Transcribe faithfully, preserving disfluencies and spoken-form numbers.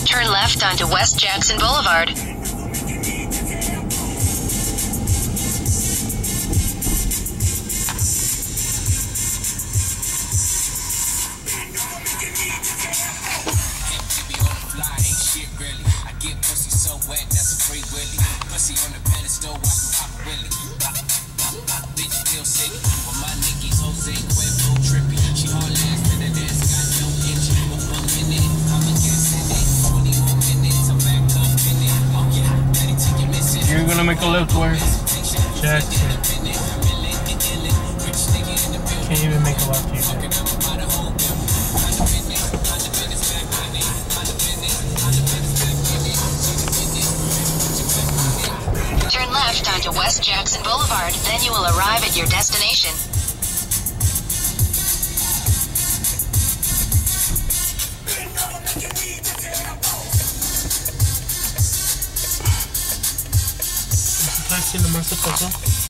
Turn left onto West Jackson Boulevard. You're gonna make a left where Jackson. Can't even make a left here. Turn left onto West Jackson Boulevard, then you will arrive at your destination. ¿Estás haciendo más de paso?